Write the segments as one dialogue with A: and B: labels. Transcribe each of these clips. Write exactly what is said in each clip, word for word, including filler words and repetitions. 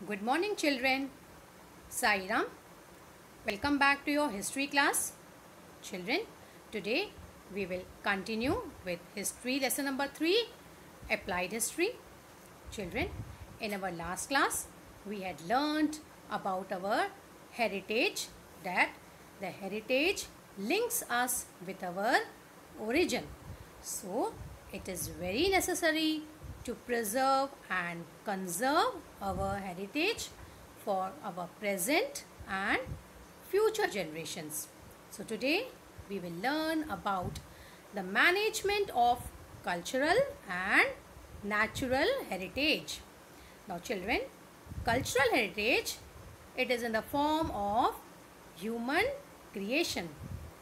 A: Good morning, children. Sairam. Welcome back to your history class. Children, today we will continue with history lesson number three, applied history. Children, in our last class, we had learned about our heritage, that the heritage links us with our origin. So, it is very necessary to preserve and conserve our heritage for our present and future generations. So today we will learn about the management of cultural and natural heritage. Now children, cultural heritage, it is in the form of human creation.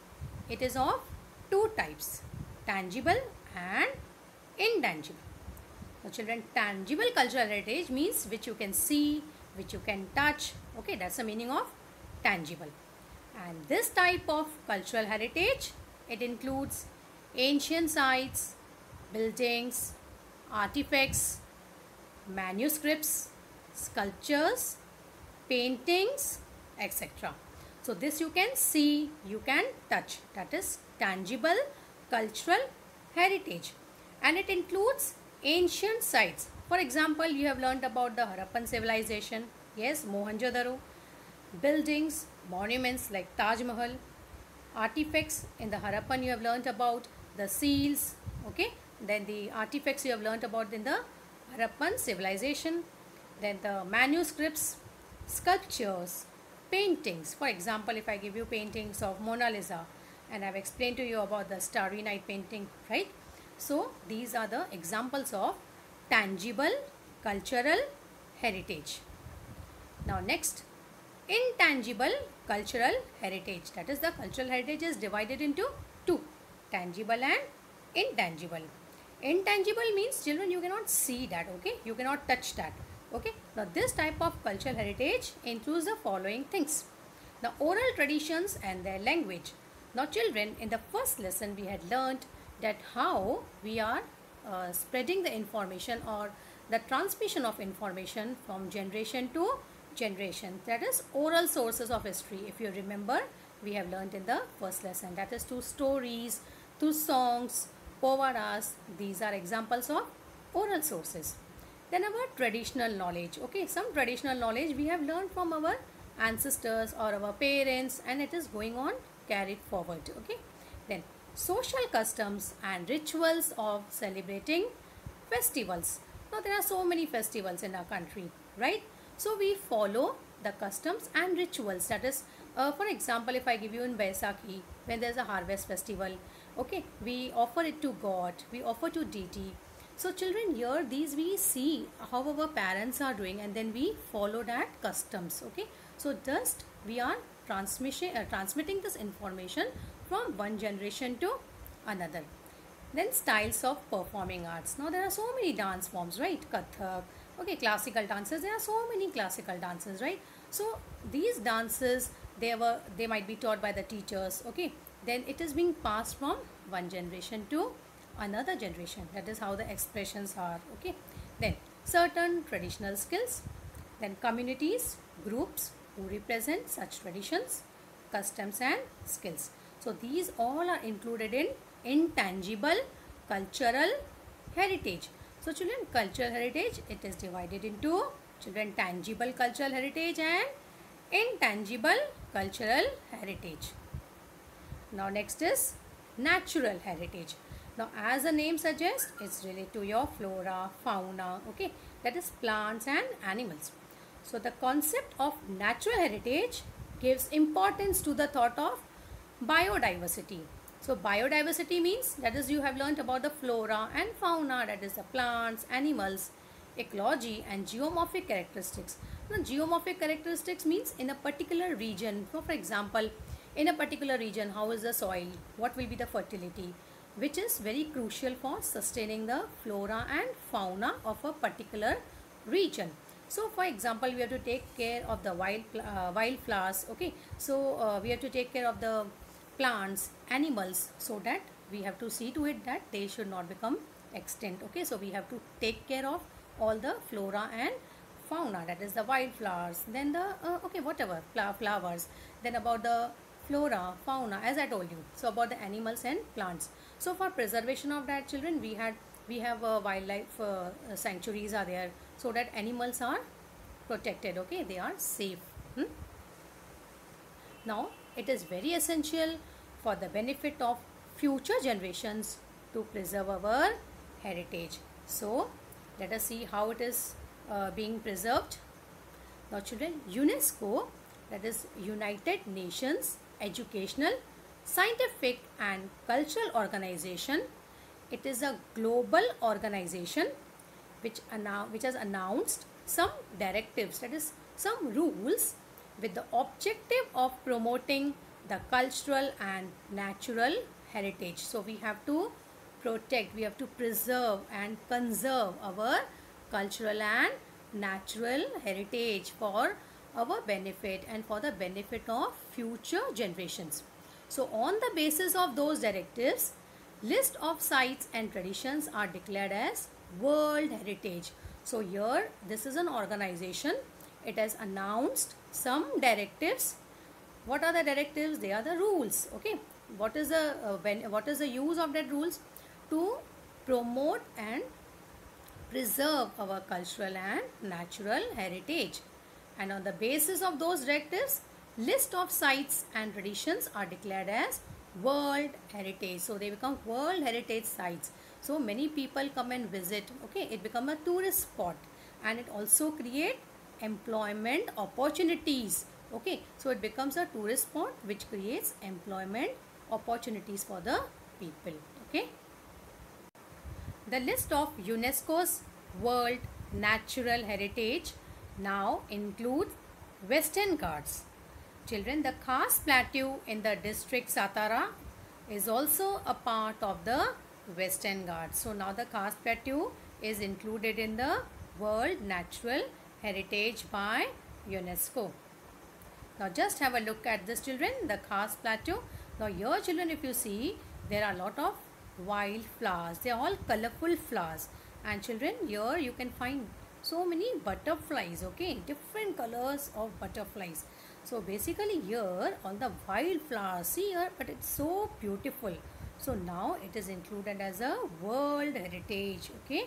A: It is of two types, tangible and intangible. Now children, tangible cultural heritage means which you can see, which you can touch. Okay, that's the meaning of tangible. And this type of cultural heritage, it includes ancient sites, buildings, artifacts, manuscripts, sculptures, paintings, et cetera. So this you can see, you can touch. That is tangible cultural heritage. And it includes ancient sites. For example, you have learned about the Harappan civilization. Yes, Mohenjo-daro. Buildings, monuments like Taj Mahal. Artifacts in the Harappan you have learned about the seals. Okay. Then the artifacts you have learned about in the Harappan civilization. Then the manuscripts, sculptures, paintings. For example, if I give you paintings of Mona Lisa and I have explained to you about the Starry Night painting, right? So these are the examples of tangible cultural heritage. Now next, intangible cultural heritage. That is, the cultural heritage is divided into two, tangible and intangible. Intangible means, children, you cannot see that, okay? You cannot touch that, okay? Now this type of cultural heritage includes the following things: the oral traditions and their language. Now children, in the first lesson we had learned that how we are uh, spreading the information or the transmission of information from generation to generation. That is oral sources of history. If you remember, we have learned in the first lesson. That is through stories, through songs, povadas. These are examples of oral sources. Then our traditional knowledge. Okay, some traditional knowledge we have learned from our ancestors or our parents, and it is going on carried forward. Okay, then social customs and rituals of celebrating festivals. Now there are so many festivals in our country, right? So we follow the customs and rituals. That is, uh, for example, if I give you in Vaisakhi, when there is a harvest festival, okay, we offer it to God, we offer to deity. So children, here these we see how our parents are doing, and then we follow that customs. Okay, so just we are transmission uh, transmitting this information from one generation to another. Then styles of performing arts. Now there are so many dance forms, right? Kathak, okay, classical dances. There are so many classical dances, right? So these dances, they were they might be taught by the teachers. Okay, then it is being passed from one generation to another generation. That is how the expressions are. Okay, then certain traditional skills. Then communities, groups who represent such traditions, customs and skills. So these all are included in intangible cultural heritage. So children, cultural heritage, it is divided into, children, tangible cultural heritage and intangible cultural heritage. Now next is natural heritage. Now as the name suggests, it's related to your flora, fauna, okay, that is plants and animals. So the concept of natural heritage gives importance to the thought of biodiversity. So biodiversity means, that is, you have learned about the flora and fauna, that is the plants, animals, ecology and geomorphic characteristics. Now geomorphic characteristics means in a particular region. So for example, in a particular region, how is the soil, what will be the fertility, which is very crucial for sustaining the flora and fauna of a particular region. So for example, we have to take care of the wild uh, wildflowers. Okay, so uh, we have to take care of the plants, animals, so that we have to see to it that they should not become extinct. Okay, so we have to take care of all the flora and fauna, that is the wildflowers, then the uh, okay, whatever, flowers, then about the flora, fauna, as I told you, so about the animals and plants. So for preservation of that, children, we had we have uh, wildlife uh, sanctuaries are there, so that animals are protected, okay, they are safe. hmm? Now it is very essential for the benefit of future generations to preserve our heritage. So let us see how it is uh, being preserved. Now children, UNESCO, that is United Nations Educational, Scientific and Cultural Organization, it is a global organization which, which has announced some directives, that is some rules, with the objective of promoting the cultural and natural heritage. So we have to protect, we have to preserve and conserve our cultural and natural heritage for our benefit and for the benefit of future generations. So on the basis of those directives, list of sites and traditions are declared as World Heritage. So here this is an organization, it has announced some directives. What are the directives? They are the rules. Okay, what is the uh, when what is the use of that rules? To promote and preserve our cultural and natural heritage. And on the basis of those directives, list of sites and traditions are declared as World Heritage. So they become World Heritage sites. So many people come and visit. Okay, it become a tourist spot, and it also create employment opportunities. Okay, so it becomes a tourist spot which creates employment opportunities for the people. Okay, the list of UNESCO's World Natural Heritage now includes Western Ghats. Children, the Khas Plateau in the district Satara is also a part of the Western Ghats. So now the Khas Plateau is included in the World Natural Heritage by UNESCO. Now just have a look at this, children, the Khas Plateau. Now here, children, if you see, there are a lot of wild flowers. They are all colorful flowers. And children, here you can find so many butterflies, okay, different colors of butterflies. So basically here all the wild flowers, see here, but it's so beautiful. So now it is included as a World Heritage. Okay.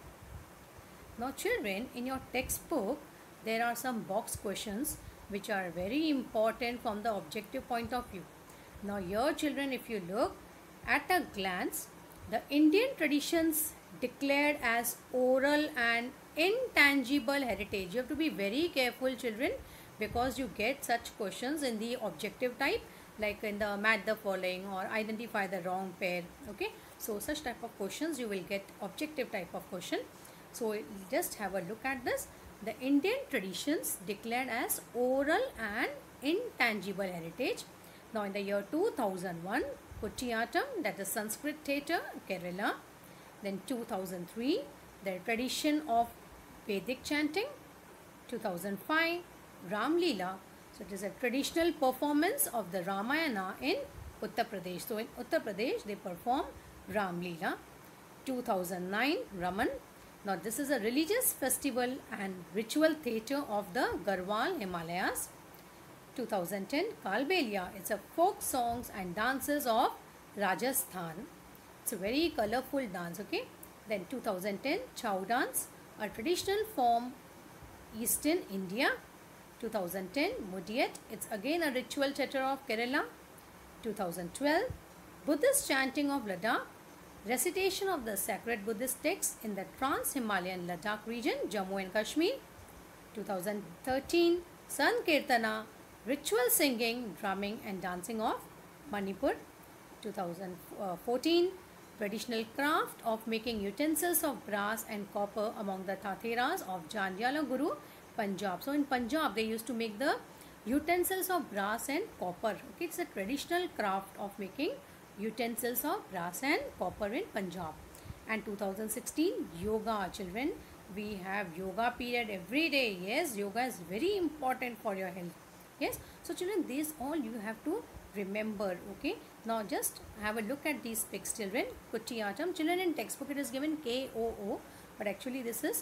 A: Now children, in your textbook there are some box questions which are very important from the objective point of view. Now here, children, if you look at a glance, the Indian traditions declared as oral and intangible heritage. You have to be very careful, children, because you get such questions in the objective type, like in the match the following or identify the wrong pair. Okay, so such type of questions you will get objective type of question. So just have a look at this. The Indian traditions declared as oral and intangible heritage. Now in the year two thousand one, Kutiyattam, that is Sanskrit theatre, Kerala. Then two thousand three, the tradition of Vedic chanting. two thousand five, Ram Leela. So it is a traditional performance of the Ramayana in Uttar Pradesh. So in Uttar Pradesh they perform Ram Leela. two thousand nine, Raman. Now this is a religious festival and ritual theatre of the Garhwal Himalayas. two thousand ten, Kalbelia. It's a folk songs and dances of Rajasthan. It's a very colorful dance. Okay. Then two thousand ten, Chow dance, a traditional form Eastern India. two thousand ten, Mudiyat. It's again a ritual theatre of Kerala. two thousand twelve, Buddhist chanting of Ladakh, recitation of the sacred Buddhist texts in the Trans-Himalayan Ladakh region, Jammu and Kashmir. two thousand thirteen, Sankirtana, ritual singing, drumming and dancing of Manipur. two thousand fourteen, traditional craft of making utensils of brass and copper among the Tatheras of Jandiala Guru, Punjab. So in Punjab they used to make the utensils of brass and copper. Okay, it's a traditional craft of making utensils of brass and copper in Punjab. And two thousand sixteen, yoga, children. We have yoga period every day. Yes, yoga is very important for your health. Yes, so children, these all you have to remember. Okay, now just have a look at these pics, children. Kutiyattam, children, in textbook it is given K O O, but actually this is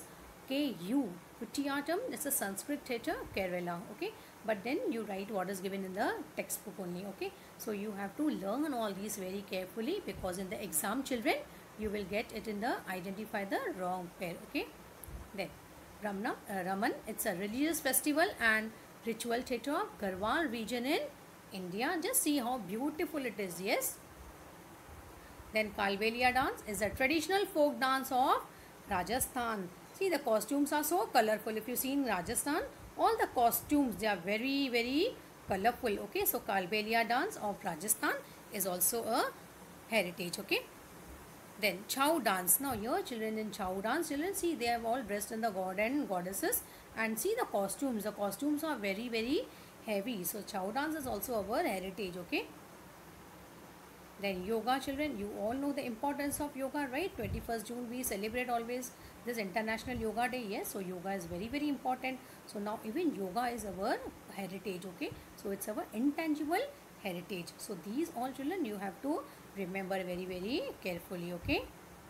A: K U. Kuttiyatam is a Sanskrit theatre, Kerala. Okay, but then you write what is given in the textbook only. Okay, so you have to learn all these very carefully, because in the exam, children, you will get it in the identify the wrong pair. Okay, then Ramna, uh, Raman, it's a religious festival and ritual theatre of Garhwal region in India. Just see how beautiful it is. Yes. Then Kalbelia dance is a traditional folk dance of Rajasthan. See, the costumes are so colorful. If you see in Rajasthan, all the costumes, they are very, very colorful. Okay, so Kalbelia dance of Rajasthan is also a heritage. Okay. Then Chow dance. Now here children, in Chow dance, children, see, they have all dressed in the god and goddesses, and see the costumes. The costumes are very, very heavy. So Chow dance is also our heritage. Okay. Then yoga, children, you all know the importance of yoga, right? twenty-first June we celebrate always this International Yoga Day. Yes, so yoga is very, very important. So now even yoga is our heritage. Okay, so it's our intangible heritage. So these all, children, you have to remember very, very carefully. Okay,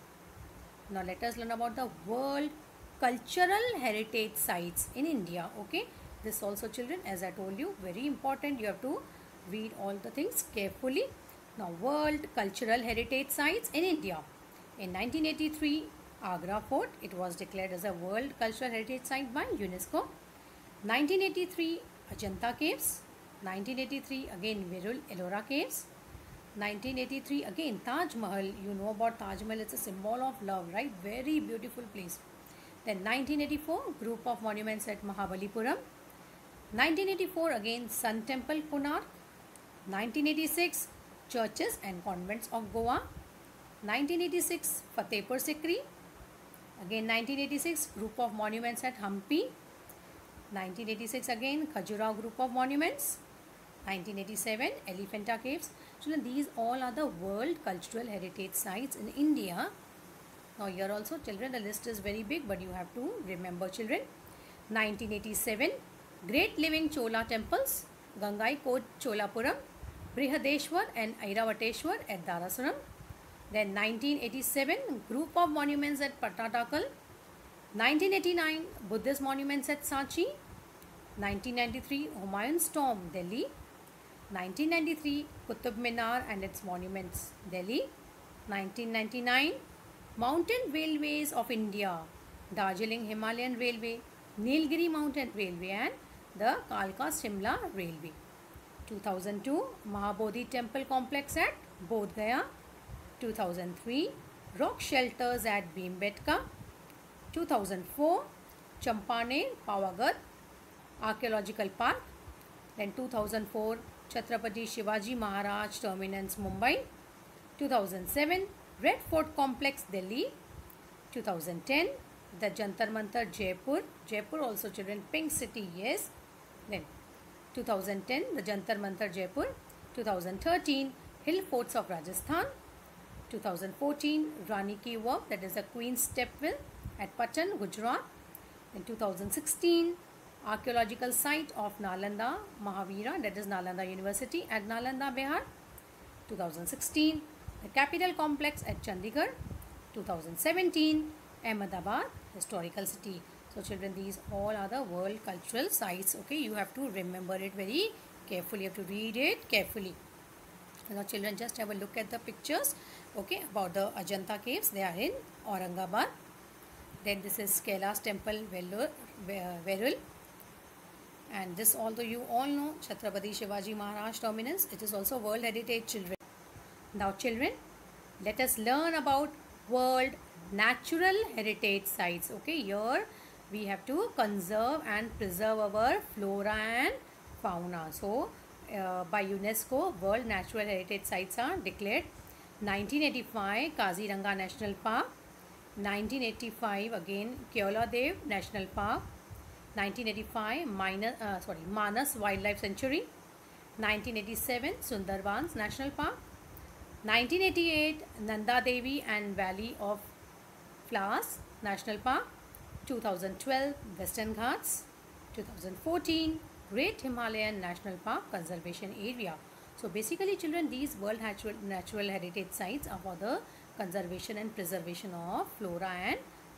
A: now let us learn about the World Cultural Heritage Sites in India. Okay, this also, children, as I told you, very important. You have to read all the things carefully. Now, World Cultural Heritage Sites in India. In nineteen eighty-three, Agra Fort, it was declared as a World Cultural Heritage Site by UNESCO. nineteen eighty-three, Ajanta Caves. nineteen eighty-three, again Virul Ellora Caves. nineteen eighty-three, again Taj Mahal. You know about Taj Mahal, it's a symbol of love, right? Very beautiful place. Then nineteen eighty-four, group of monuments at Mahabalipuram. nineteen eighty-four, again Sun Temple, Konark. nineteen eighty-six, churches and convents of Goa. nineteen eighty-six, Fatehpur Sikri. Again nineteen eighty-six, group of monuments at Hampi. nineteen eighty-six, again Khajuraho group of monuments. nineteen eighty-seven, Elephanta Caves. Children, these all are the World Cultural Heritage Sites in India. Now here also, children, the list is very big, but you have to remember, children. nineteen eighty-seven, Great Living Chola Temples, Gangaikot Cholapuram, Brihadeshwar and Airavateshwar at Darasaram. Then nineteen eighty-seven, group of monuments at Patadakal. nineteen eighty-nine, Buddhist monuments at Sanchi. nineteen ninety-three, Humayun's Tomb, Delhi. nineteen ninety-three, Qutub Minar and its monuments, Delhi. nineteen ninety-nine, Mountain Railways of India, Darjeeling Himalayan Railway, Nilgiri Mountain Railway and the Kalka Shimla Railway. two thousand two, Mahabodhi Temple Complex at Bodh Gaya. two thousand three, Rock Shelters at Bhimbetka. two thousand four, Champaner Pavagadh Archaeological Park. Then two thousand four, Chhatrapati Shivaji Maharaj Terminus, Mumbai. two thousand seven, Red Fort Complex, Delhi. two thousand ten, the Jantar Mantar, Jaipur. Jaipur also, children, Pink City, yes. Then two thousand ten, the Jantar Mantar, Jaipur. two thousand thirteen, Hill Forts of Rajasthan. two thousand fourteen, Rani Ki Walk, that is the Queen's Stepwell at Patan, Gujarat. Then two thousand sixteen, archaeological site of Nalanda Mahavira, that is Nalanda University at Nalanda, Bihar. two thousand sixteen, the Capital Complex at Chandigarh. two thousand seventeen, Ahmedabad Historical City. So children, these all are the world cultural sites. Okay, you have to remember it very carefully. You have to read it carefully. Now children, just have a look at the pictures. Okay, about the Ajanta caves. They are in Aurangabad. Then this is Kailash Temple, Verul. And this, although you all know, Chhatrapati Shivaji Maharaj Terminus, it is also World Heritage, children. Now children, let us learn about World Natural Heritage Sites. Okay, here we have to conserve and preserve our flora and fauna. So uh, by UNESCO, World Natural Heritage Sites are declared. nineteen eighty-five, Kaziranga National Park. nineteen eighty-five, again Keoladeo National Park. nineteen eighty-five, Minus, uh, sorry, Manas Wildlife Sanctuary. nineteen eighty-seven, Sundarbans National Park. nineteen eighty-eight, Nanda Devi and Valley of Flowers National Park. two thousand twelve, Western Ghats. two thousand fourteen, Great Himalayan National Park Conservation Area. So basically children, these World Natural, Natural Heritage Sites are for the conservation and preservation of flora and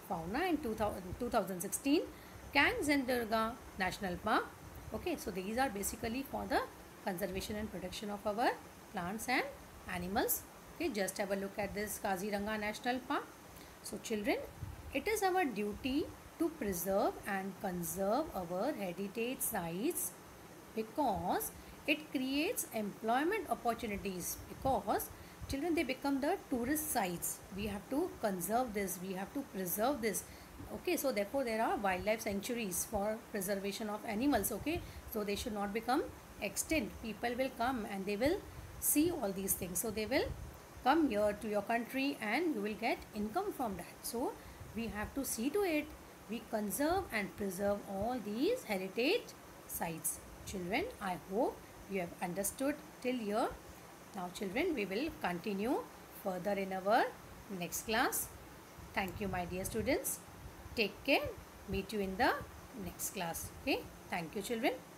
A: fauna in two thousand sixteen, Kangzenjunga National Park. Okay, so these are basically for the conservation and protection of our plants and animals. Okay, just have a look at this Kaziranga National Park. So children, it is our duty to preserve and conserve our heritage sites because it creates employment opportunities, because children, they become the tourist sites. We have to conserve this, we have to preserve this. Okay, so therefore there are wildlife sanctuaries for preservation of animals. Okay, so they should not become extinct. People will come and they will see all these things, so they will come here to your country and you will get income from that. So we have to see to it we conserve and preserve all these heritage sites. Children, I hope you have understood till here. Now children, we will continue further in our next class. Thank you, my dear students. Take care. Meet you in the next class. Okay. Thank you, children.